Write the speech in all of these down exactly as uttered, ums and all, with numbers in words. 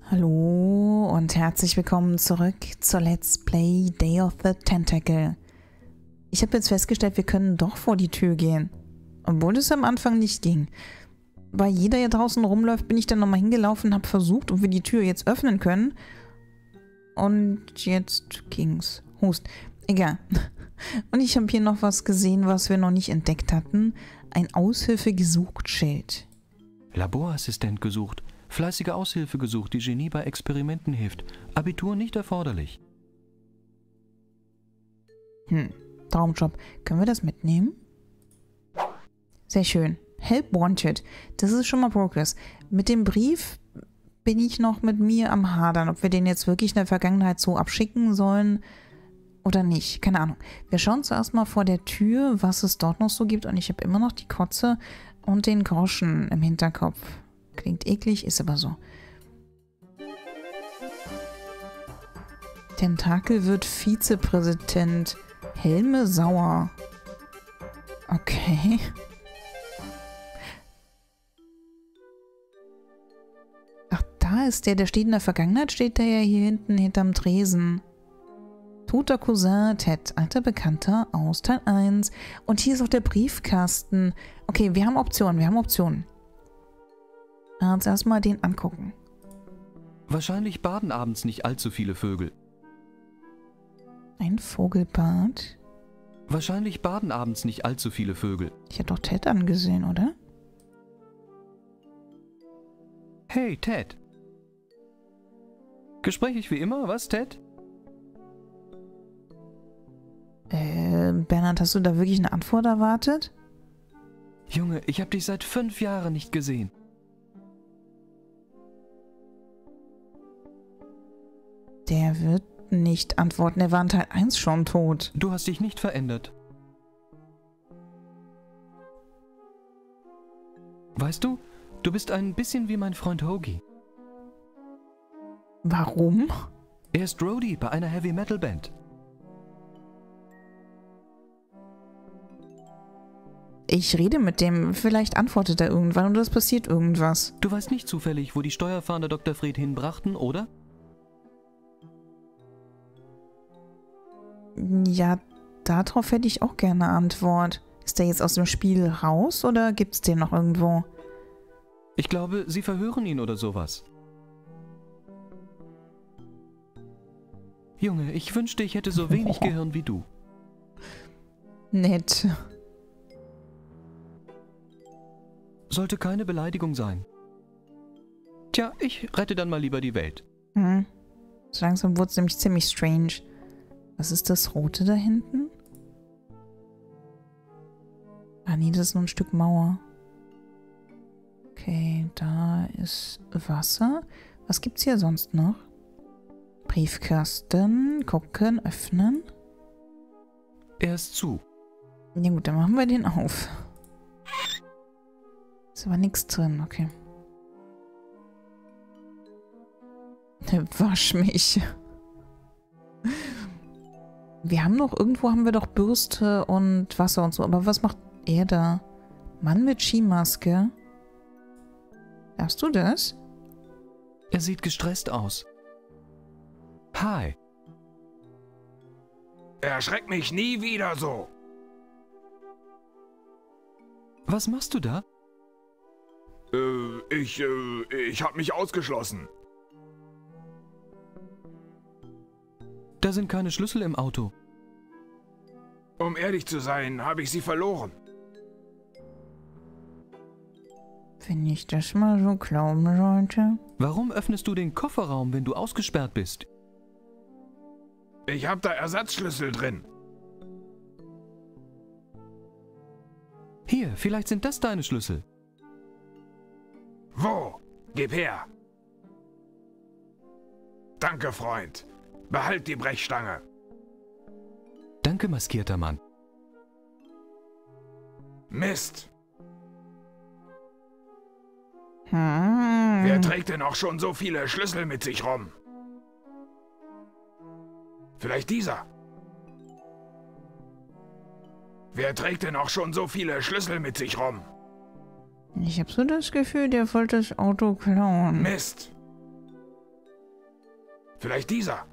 Hallo und herzlich willkommen zurück zur Let's Play Day of the Tentacle. Ich habe jetzt festgestellt, wir können doch vor die Tür gehen, obwohl es am Anfang nicht ging. Weil jeder hier draußen rumläuft, bin ich dann nochmal hingelaufen, habe versucht, ob wir die Tür jetzt öffnen können. Und jetzt ging's. Hust. Egal. Und ich habe hier noch was gesehen, was wir noch nicht entdeckt hatten. Ein Aushilfe gesucht Schild. Laborassistent gesucht. Fleißige Aushilfe gesucht, die Genie bei Experimenten hilft. Abitur nicht erforderlich. Hm, Traumjob. Können wir das mitnehmen? Sehr schön. Help wanted. Das ist schon mal Progress. Mit dem Brief bin ich noch mit mir am Hadern, ob wir den jetzt wirklich in der Vergangenheit so abschicken sollen oder nicht. Keine Ahnung. Wir schauen zuerst mal vor der Tür, was es dort noch so gibt. Und ich habe immer noch die Kotze und den Groschen im Hinterkopf. Klingt eklig, ist aber so. Tentakel wird Vizepräsident. Helme sauer. Okay. Ach, da ist der. Der steht in der Vergangenheit, steht der ja hier hinten hinterm Tresen. Toter Cousin Ted, alter Bekannter aus Teil eins. Und hier ist auch der Briefkasten. Okay, wir haben Optionen, wir haben Optionen. Uns erstmal den angucken. Wahrscheinlich baden abends nicht allzu viele Vögel. Ein Vogelbad. Wahrscheinlich baden abends nicht allzu viele Vögel. Ich hätte doch Ted angesehen, oder? Hey, Ted. Gesprächig wie immer, was, Ted? Äh, Bernhard, hast du da wirklich eine Antwort erwartet? Junge, ich habe dich seit fünf Jahren nicht gesehen. Der wird nicht antworten. Er war in Teil eins schon tot. Du hast dich nicht verändert. Weißt du, du bist ein bisschen wie mein Freund Hoagie. Warum? Er ist Roadie bei einer Heavy Metal Band. Ich rede mit dem. Vielleicht antwortet er irgendwann oder es passiert irgendwas. Du weißt nicht zufällig, wo die Steuerfahnder Doktor Fred hinbrachten, oder? Ja, darauf hätte ich auch gerne Antwort. Ist der jetzt aus dem Spiel raus oder gibt's den noch irgendwo? Ich glaube, sie verhören ihn oder sowas. Junge, ich wünschte, ich hätte so wenig Oh. Gehirn wie du. Nett. Sollte keine Beleidigung sein. Tja, ich rette dann mal lieber die Welt. Hm. So langsam wurde es nämlich ziemlich strange. Was ist das Rote da hinten? Ah nee, das ist nur ein Stück Mauer. Okay, da ist Wasser. Was gibt's hier sonst noch? Briefkasten, gucken, öffnen. Er ist zu. Ja gut, dann machen wir den auf. Ist aber nichts drin, okay. Wasch mich. Wir haben noch, irgendwo haben wir doch Bürste und Wasser und so. Aber was macht er da? Mann mit Skimaske. Darfst du das? Er sieht gestresst aus. Hi. Erschreck mich nie wieder so. Was machst du da? Äh, ich, äh, ich hab mich ausgeschlossen. Da sind keine Schlüssel im Auto. Um ehrlich zu sein, habe ich sie verloren. Wenn ich das mal so glauben sollte. Warum öffnest du den Kofferraum, wenn du ausgesperrt bist? Ich hab da Ersatzschlüssel drin. Hier, vielleicht sind das deine Schlüssel. Wo? Gib her. Danke, Freund. Behalt die Brechstange. Danke, maskierter Mann. Mist. Hm. Wer trägt denn auch schon so viele Schlüssel mit sich rum? Vielleicht dieser. Wer trägt denn auch schon so viele Schlüssel mit sich rum? Ich habe so das Gefühl, der wollte das Auto klauen. Mist. Vielleicht dieser.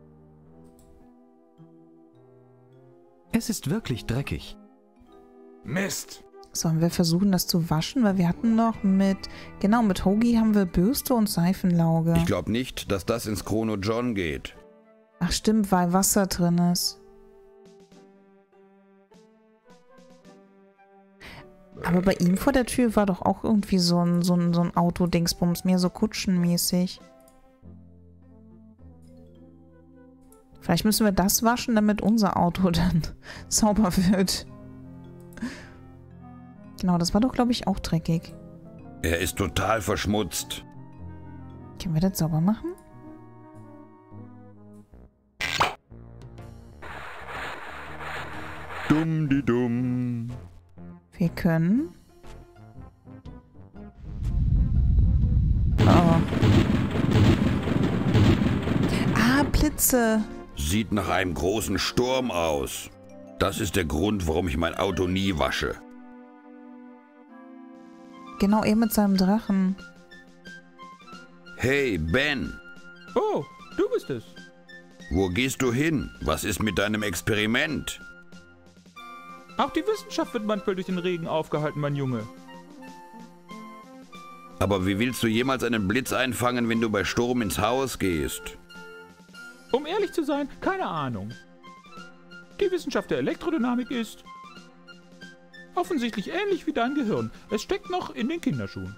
Es ist wirklich dreckig. Mist. Sollen wir versuchen, das zu waschen? Weil wir hatten noch mit, genau, mit Hoagie haben wir Bürste und Seifenlauge. Ich glaube nicht, dass das ins Chrono John geht. Ach stimmt, weil Wasser drin ist. Aber bei ihm vor der Tür war doch auch irgendwie so ein, so ein, so ein Auto-Dingsbums, mehr so kutschenmäßig. Vielleicht müssen wir das waschen, damit unser Auto dann sauber wird. Genau, das war doch, glaube ich, auch dreckig. Er ist total verschmutzt. Können wir das sauber machen? Dumm die dumm. Wir können. Oh. Ah, Blitze. Sieht nach einem großen Sturm aus. Das ist der Grund, warum ich mein Auto nie wasche. Genau, er mit seinem Drachen. Hey, Ben. Oh, du bist es. Wo gehst du hin? Was ist mit deinem Experiment? Auch die Wissenschaft wird manchmal durch den Regen aufgehalten, mein Junge. Aber wie willst du jemals einen Blitz einfangen, wenn du bei Sturm ins Haus gehst? Um ehrlich zu sein, keine Ahnung. Die Wissenschaft der Elektrodynamik ist offensichtlich ähnlich wie dein Gehirn. Es steckt noch in den Kinderschuhen.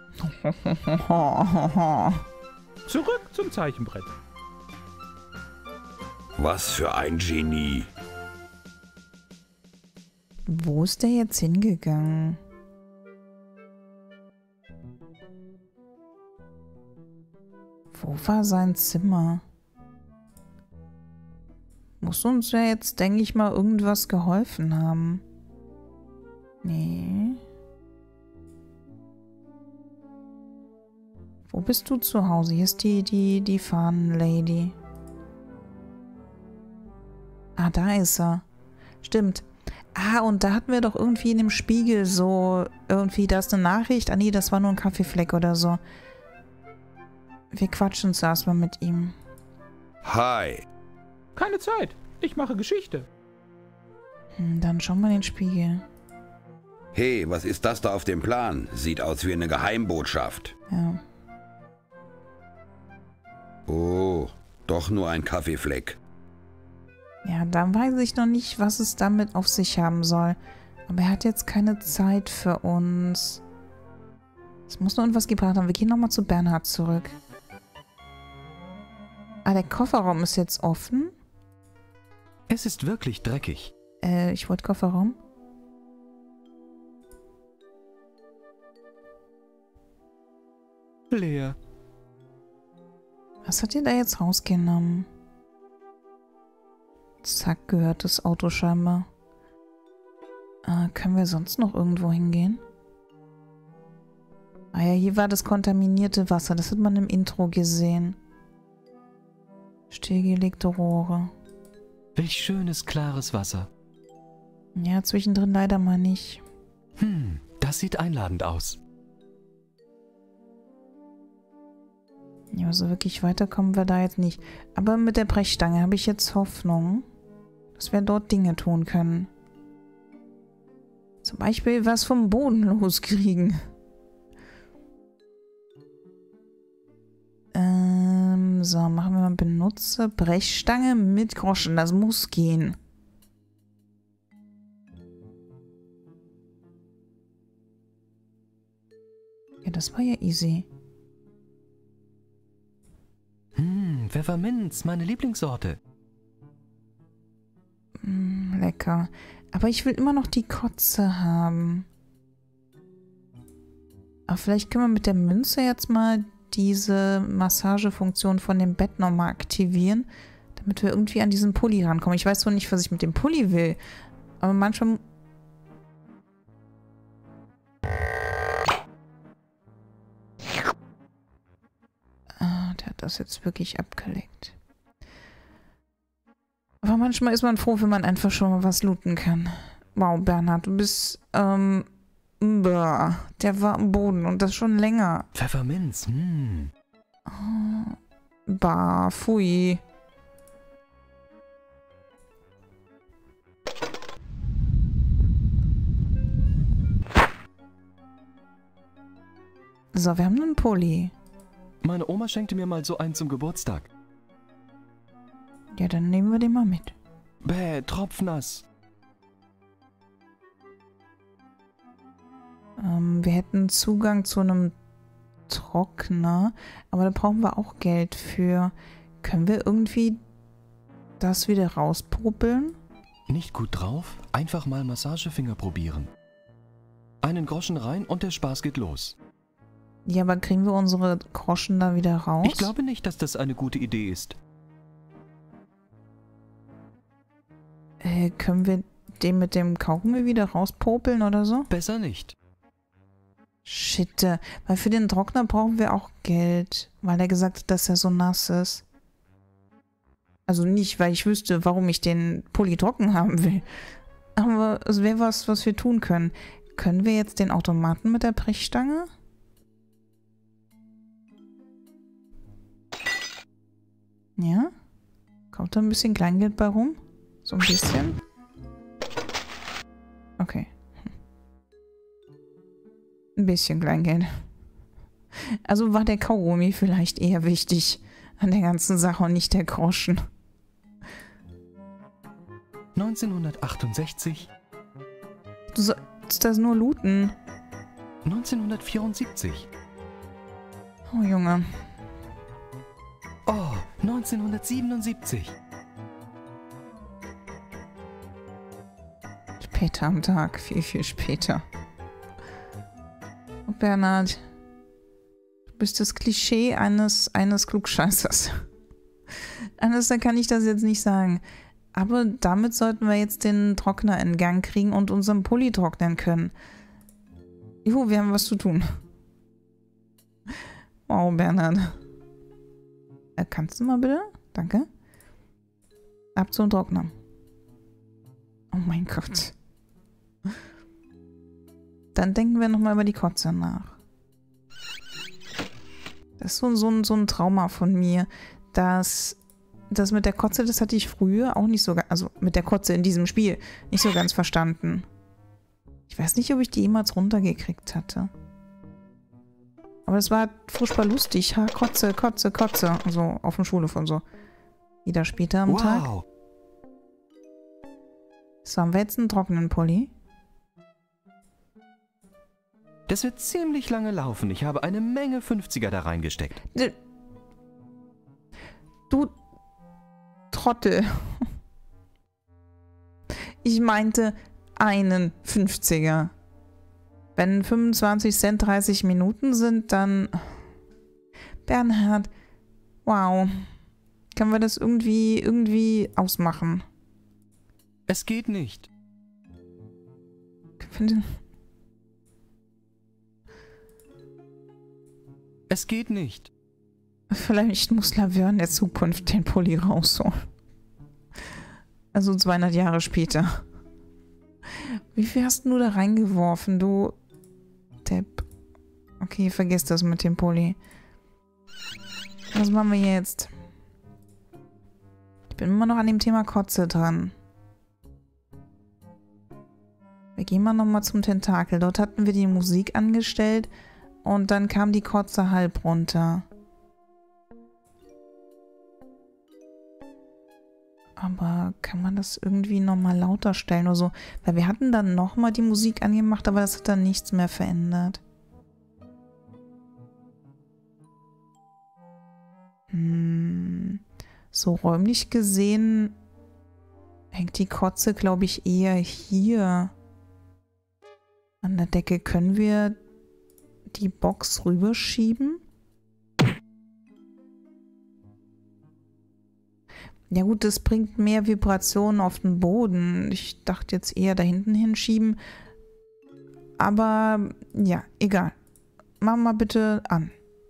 Zurück zum Zeichenbrett. Was für ein Genie. Wo ist der jetzt hingegangen? Wo war sein Zimmer? Muss uns ja jetzt, denke ich mal, irgendwas geholfen haben. Nee. Wo bist du zu Hause? Hier ist die, die, die Fahnenlady. Ah, da ist er. Stimmt. Ah, und da hatten wir doch irgendwie in dem Spiegel so, irgendwie, da ist eine Nachricht. Ah nee, das war nur ein Kaffeefleck oder so. Wir quatschen zuerst mal mit ihm. Hi. Keine Zeit. Ich mache Geschichte. Hm, dann schauen wir in den Spiegel. Hey, was ist das da auf dem Plan? Sieht aus wie eine Geheimbotschaft. Ja. Oh, doch nur ein Kaffeefleck. Ja, dann weiß ich noch nicht, was es damit auf sich haben soll. Aber er hat jetzt keine Zeit für uns. Es muss nur irgendwas gebracht haben. Wir gehen nochmal zu Bernhard zurück. Ah, der Kofferraum ist jetzt offen. Es ist wirklich dreckig. Äh, ich wollte Kofferraum. Leer. Was hat ihr da jetzt rausgenommen? Zack, gehört das Auto scheinbar. Äh, können wir sonst noch irgendwo hingehen? Ah ja, hier war das kontaminierte Wasser. Das hat man im Intro gesehen. Stillgelegte Rohre. Welch schönes, klares Wasser. Ja, zwischendrin leider mal nicht. Hm, das sieht einladend aus. Ja, so wirklich weiterkommen wir da jetzt nicht. Aber mit der Brechstange habe ich jetzt Hoffnung, dass wir dort Dinge tun können. Zum Beispiel was vom Boden loskriegen. Ähm, so, machen wir mal benutze Brechstange mit Groschen. Das muss gehen. Ja, das war ja easy. Hm, Pfefferminz, meine Lieblingssorte. Mm, lecker. Aber ich will immer noch die Kotze haben. Aber vielleicht können wir mit der Münze jetzt mal diese Massagefunktion von dem Bett nochmal aktivieren, damit wir irgendwie an diesen Pulli rankommen. Ich weiß zwar nicht, was ich mit dem Pulli will, aber manchmal... Ah, der hat das jetzt wirklich abgeleckt. Aber manchmal ist man froh, wenn man einfach schon mal was looten kann. Wow, Bernhard, du bist, ähm, bah, der war am Boden und das schon länger. Pfefferminz, hm. Oh, bah, pfui. So, wir haben einen Pulli. Meine Oma schenkte mir mal so einen zum Geburtstag. Ja, dann nehmen wir den mal mit. Bäh, tropfnass. Ähm, wir hätten Zugang zu einem Trockner, aber da brauchen wir auch Geld für. Können wir irgendwie das wieder rauspopeln? Nicht gut drauf? Einfach mal Massagefinger probieren. Einen Groschen rein und der Spaß geht los. Ja, aber kriegen wir unsere Groschen da wieder raus? Ich glaube nicht, dass das eine gute Idee ist. Äh, können wir den mit dem Kaugummi wieder rauspopeln oder so? Besser nicht. Shit, äh, weil für den Trockner brauchen wir auch Geld, weil er gesagt hat, dass er so nass ist. Also nicht, weil ich wüsste, warum ich den Pulli trocken haben will. Aber es wäre was, was wir tun können. Können wir jetzt den Automaten mit der Brechstange? Ja? Kommt da ein bisschen Kleingeld bei rum? So ein bisschen? Okay. Ein bisschen Kleingeld. Also war der Kaugummi vielleicht eher wichtig an der ganzen Sache und nicht der Groschen. neunzehnhundertachtundsechzig. Du sollst das nur looten. neunzehnhundertvierundsiebzig. Oh, Junge. Oh, neunzehnhundertsiebenundsiebzig. Später am Tag. Viel, viel später. Oh, Bernhard. Du bist das Klischee eines, eines Klugscheißers. Anders kann ich das jetzt nicht sagen. Aber damit sollten wir jetzt den Trockner in Gang kriegen und unseren Pulli trocknen können. Juhu, wir haben was zu tun. Wow, Bernhard. Äh, kannst du mal bitte? Danke. Ab zum Trockner. Oh mein Gott. Dann denken wir nochmal über die Kotze nach. Das ist so, so, so ein Trauma von mir, dass das mit der Kotze, das hatte ich früher auch nicht so, also mit der Kotze in diesem Spiel, nicht so ganz verstanden. Ich weiß nicht, ob ich die jemals runtergekriegt hatte. Aber das war furchtbar lustig. Ha, Kotze, Kotze, Kotze. So auf dem Schulhof und so. Wieder später am Wow. Tag. So, haben wir jetzt einen trockenen Pulli? Das wird ziemlich lange laufen. Ich habe eine Menge fünfziger da reingesteckt. Du Trottel. Ich meinte einen fünfziger. Wenn fünfundzwanzig Cent dreißig Minuten sind, dann... Bernhard, wow. Können wir das irgendwie, irgendwie ausmachen? Es geht nicht. Es geht nicht. Vielleicht muss Laverne in der Zukunft den Pulli rausholen. Also zweihundert Jahre später. Wie viel hast du da reingeworfen, du Depp? Okay, vergiss das mit dem Pulli. Was machen wir jetzt? Ich bin immer noch an dem Thema Kotze dran. Wir gehen mal nochmal zum Tentakel. Dort hatten wir die Musik angestellt und dann kam die Kotze halb runter. Aber kann man das irgendwie nochmal lauter stellen oder so? Weil wir hatten dann nochmal die Musik angemacht, aber das hat dann nichts mehr verändert. Hm. So räumlich gesehen hängt die Kotze, glaube ich, eher hier an der Decke. Können wir die Box rüberschieben? Ja gut, das bringt mehr Vibrationen auf den Boden. Ich dachte jetzt eher da hinten hinschieben. Aber ja, egal. Mach mal bitte an.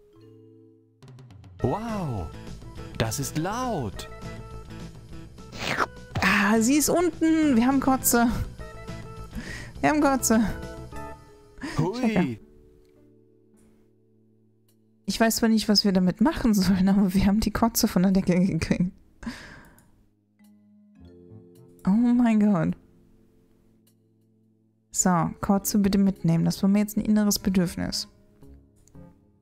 Wow, das ist laut. Ah, sie ist unten. Wir haben Kotze. Wir haben Kotze. Hui. Ich weiß zwar nicht, was wir damit machen sollen, aber wir haben die Kotze von der Decke gekriegt. Oh mein Gott. So, Kotze bitte mitnehmen. Das war mir jetzt ein inneres Bedürfnis.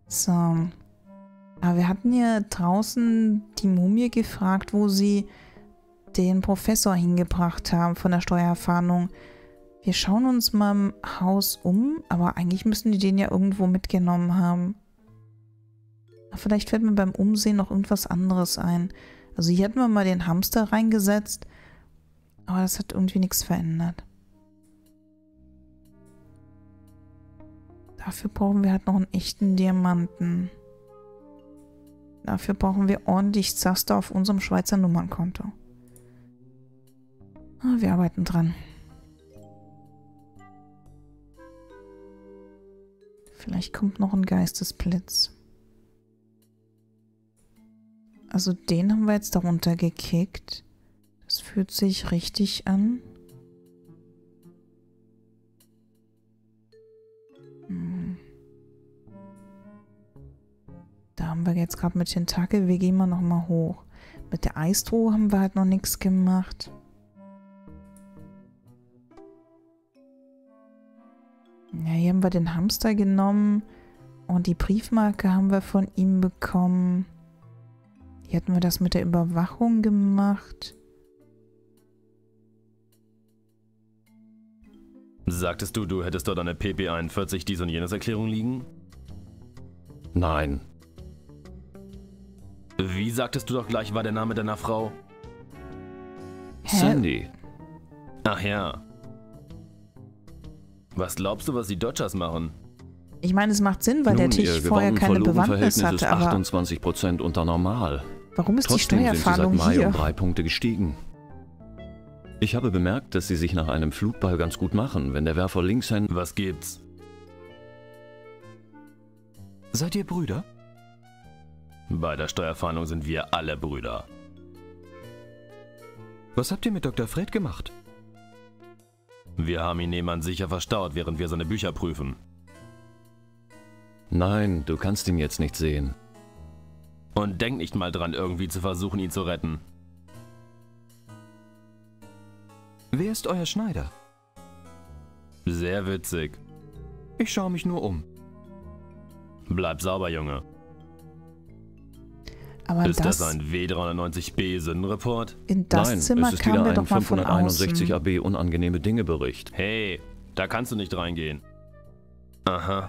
So. Aber wir hatten ja draußen die Mumie gefragt, wo sie den Professor hingebracht haben von der Steuerfahndung. Wir schauen uns mal im Haus um, aber eigentlich müssen die den ja irgendwo mitgenommen haben. Aber vielleicht fällt mir beim Umsehen noch irgendwas anderes ein. Also hier hatten wir mal den Hamster reingesetzt, aber das hat irgendwie nichts verändert. Dafür brauchen wir halt noch einen echten Diamanten. Dafür brauchen wir ordentlich Zaster auf unserem Schweizer Nummernkonto. Ah, wir arbeiten dran. Vielleicht kommt noch ein Geistesblitz. Also den haben wir jetzt darunter gekickt. Das fühlt sich richtig an. Hm. Da haben wir jetzt gerade mit Tentakel. Wir gehen mal nochmal hoch. Mit der Eistruhe haben wir halt noch nichts gemacht. Ja, hier haben wir den Hamster genommen. Und die Briefmarke haben wir von ihm bekommen. Hier hatten wir das mit der Überwachung gemacht. Sagtest du, du hättest dort eine P P einundvierzig dies und jenes Erklärung liegen? Nein. Wie sagtest du doch gleich, war der Name deiner Frau? Hä? Cindy. Ach ja. Was glaubst du, was die Dodgers machen? Ich meine, es macht Sinn, weil der Nun, Tisch ihr vorher keine Bewandtnis Gewonnenverhältnis ist hatte. Aber achtundzwanzig Prozent unter normal. warum ist die Trotzdem sind sie seit Steuerfahndung Mai hier? um drei Punkte gestiegen. Ich habe bemerkt, dass sie sich nach einem Flugball ganz gut machen, wenn der Werfer Linkshänder... Was gibt's? Seid ihr Brüder? Bei der Steuerfahndung sind wir alle Brüder. Was habt ihr mit Doktor Fred gemacht? Wir haben ihn nebenan sicher verstaut, während wir seine Bücher prüfen. Nein, du kannst ihn jetzt nicht sehen. Und denk nicht mal dran, irgendwie zu versuchen, ihn zu retten. Wer ist euer Schneider? Sehr witzig. Ich schaue mich nur um. Bleib sauber, Junge. Aber Ist das, das, ein W dreihundertneunzig B Sündenreport? in das Nein, Zimmer es ist kamen wieder wir ein doch mal von fünfhunderteinundsechzig außen. A B unangenehme Dinge Bericht. Hey, da kannst du nicht reingehen. Aha.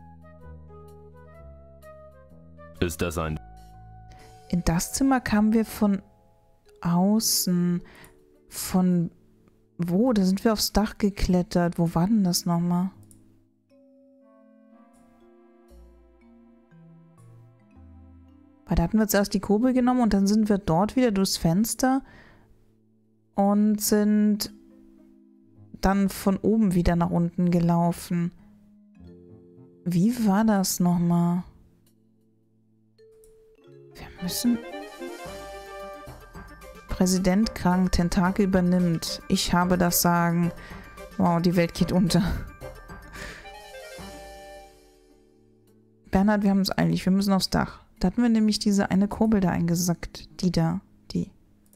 Ist das ein... In das Zimmer kamen wir von außen. Von wo? Da sind wir aufs Dach geklettert. Wo war denn das nochmal? Weil da hatten wir zuerst die Kurbel genommen und dann sind wir dort wieder durchs Fenster und sind dann von oben wieder nach unten gelaufen. Wie war das nochmal? Wir müssen... Präsident krank, Tentakel übernimmt. Ich habe das Sagen. Wow, die Welt geht unter. Bernhard, wir haben es eilig. Wir müssen aufs Dach. Da hatten wir nämlich diese eine Kurbel da eingesackt. Die da. Die.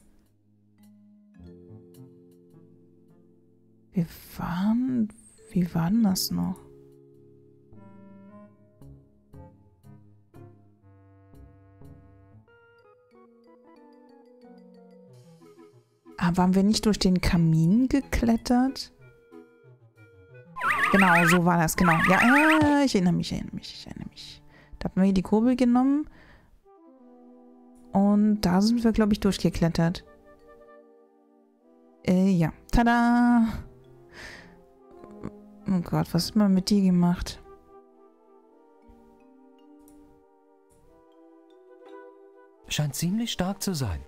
Wir waren... Wie war denn das noch? Ah, waren wir nicht durch den Kamin geklettert? Genau, so war das, genau. Ja, äh, ich erinnere mich, ich erinnere mich, ich erinnere mich. Da hatten wir hier die Kurbel genommen. Und da sind wir, glaube ich, durchgeklettert. Äh, ja. Tada! Oh Gott, was hat man mit dir gemacht? Scheint ziemlich stark zu sein.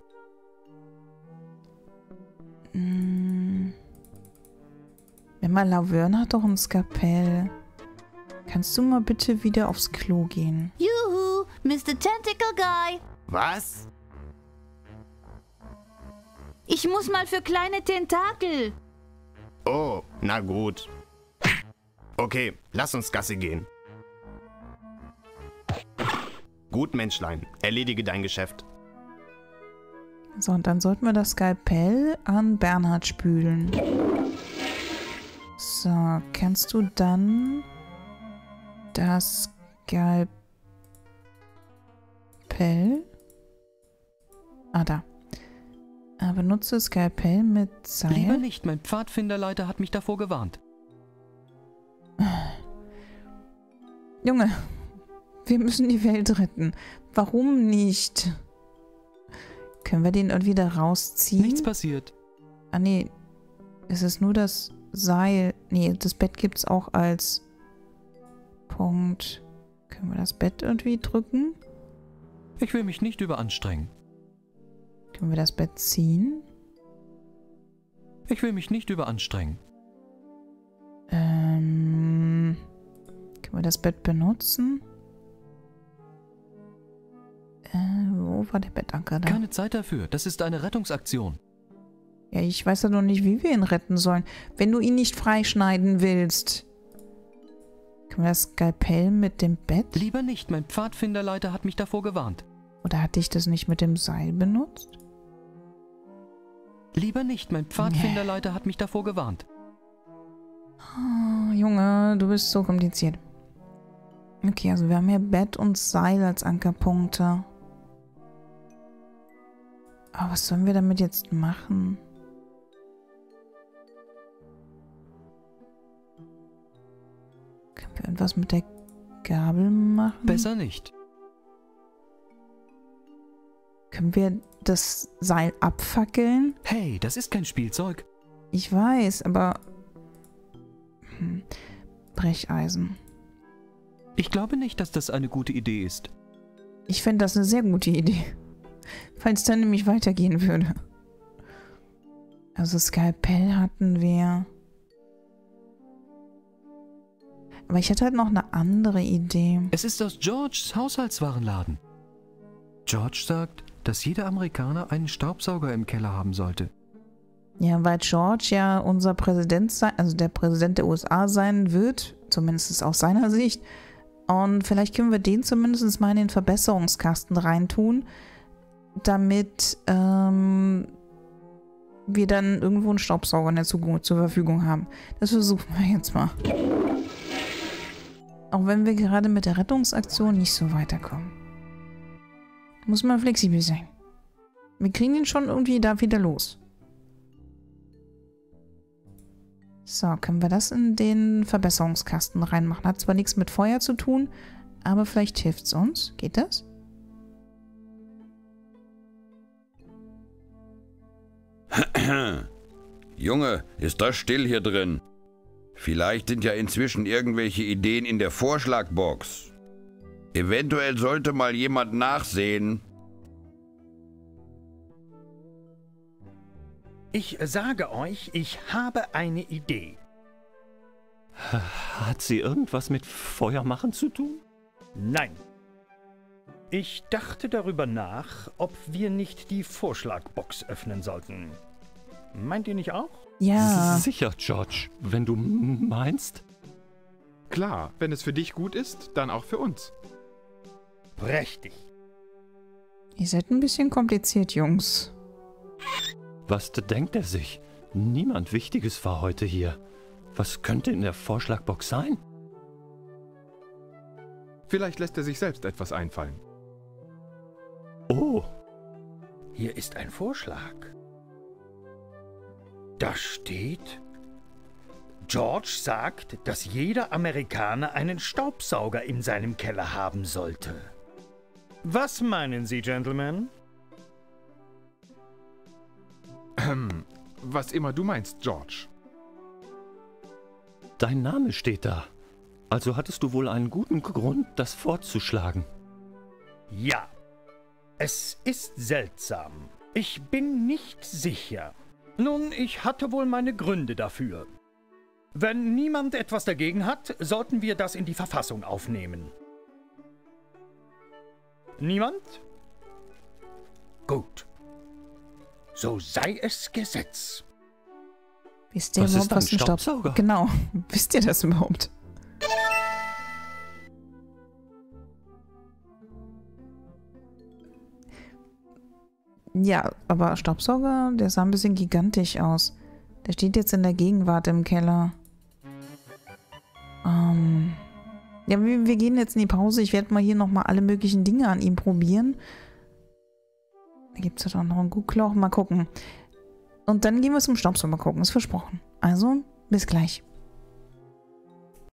Hm. Emma Laverne hat doch ein Skalpell. Kannst du mal bitte wieder aufs Klo gehen? Juhu, Mister Tentacle Guy. Was? Ich muss mal für kleine Tentakel. Oh, na gut. Okay, lass uns Gassi gehen. Gut, Menschlein, erledige dein Geschäft. So, und dann sollten wir das Skalpell an Bernhard spülen. So, kannst du dann das Skalpell Skalpell. Ah, da. Äh, benutze Skalpell mit Seil. Lieber nicht, mein Pfadfinderleiter hat mich davor gewarnt. Junge, wir müssen die Welt retten. Warum nicht? Können wir den irgendwie da rausziehen? Nichts passiert. Ah, nee. Es ist nur das Seil. Nee, das Bett gibt es auch als Punkt. Können wir das Bett irgendwie drücken? Ich will mich nicht überanstrengen. Können wir das Bett ziehen? Ich will mich nicht überanstrengen. Ähm... Können wir das Bett benutzen? Äh, wo war der Bettanker da? Keine Zeit dafür. Das ist eine Rettungsaktion. Ja, ich weiß ja noch nicht, wie wir ihn retten sollen. Wenn du ihn nicht freischneiden willst. Können wir das Skalpell mit dem Bett? Lieber nicht. Mein Pfadfinderleiter hat mich davor gewarnt. Oder hatte ich das nicht mit dem Seil benutzt? Lieber nicht. Mein Pfadfinderleiter hat mich davor gewarnt. Oh, Junge, du bist so kompliziert. Okay, also wir haben hier Bett und Seil als Ankerpunkte. Aber was sollen wir damit jetzt machen? Können wir irgendwas mit der Gabel machen? Besser nicht. Können wir das Seil abfackeln? Hey, das ist kein Spielzeug. Ich weiß, aber... Hm. Brecheisen. Ich glaube nicht, dass das eine gute Idee ist. Ich fände das eine sehr gute Idee. Falls dann nämlich weitergehen würde. Also Skalpell hatten wir. Aber ich hatte halt noch eine andere Idee. Es ist aus Georges Haushaltswarenladen. George sagt, dass jeder Amerikaner einen Staubsauger im Keller haben sollte. Ja, weil George ja unser Präsident sein, also der Präsident der U S A sein wird, zumindest aus seiner Sicht. Und vielleicht können wir den zumindest mal in den Verbesserungskasten reintun, damit ähm, wir dann irgendwo einen Staubsauger in der Zukunft zur Verfügung haben. Das versuchen wir jetzt mal. Auch wenn wir gerade mit der Rettungsaktion nicht so weiterkommen. Muss man flexibel sein. Wir kriegen ihn schon irgendwie da wieder los. So, können wir das in den Verbesserungskasten reinmachen. Hat zwar nichts mit Feuer zu tun, aber vielleicht hilft es uns. Geht das? Junge, ist das still hier drin? Vielleicht sind ja inzwischen irgendwelche Ideen in der Vorschlagbox. Eventuell sollte mal jemand nachsehen. Ich sage euch, ich habe eine Idee. Hat sie irgendwas mit Feuermachen zu tun? Nein. Ich dachte darüber nach, ob wir nicht die Vorschlagbox öffnen sollten. Meint ihr nicht auch? Ja. Sicher, George. Wenn du meinst. Klar, wenn es für dich gut ist, dann auch für uns. Prächtig. Ihr seid ein bisschen kompliziert, Jungs. Was denkt er sich? Niemand Wichtiges war heute hier. Was könnte in der Vorschlagbox sein? Vielleicht lässt er sich selbst etwas einfallen. Oh. Hier ist ein Vorschlag. Da steht: George sagt, dass jeder Amerikaner einen Staubsauger in seinem Keller haben sollte. Was meinen Sie, Gentlemen? Ähm, was immer du meinst, George. Dein Name steht da. Also hattest du wohl einen guten Grund, das vorzuschlagen. Ja. Es ist seltsam. Ich bin nicht sicher. Nun, ich hatte wohl meine Gründe dafür. Wenn niemand etwas dagegen hat, sollten wir das in die Verfassung aufnehmen. Niemand? Gut. So sei es Gesetz. Wisst ihr Was überhaupt, ist ein was ein Staub- Staubsauger? Genau. Wisst ihr das überhaupt? Ja, aber Staubsauger, der sah ein bisschen gigantisch aus. Der steht jetzt in der Gegenwart im Keller. Ähm, Ja, wir, wir gehen jetzt in die Pause. Ich werde mal hier nochmal alle möglichen Dinge an ihm probieren. Da gibt es ja doch noch ein Guckloch. Mal gucken. Und dann gehen wir zum Staubsauger gucken. Ist versprochen. Also, bis gleich.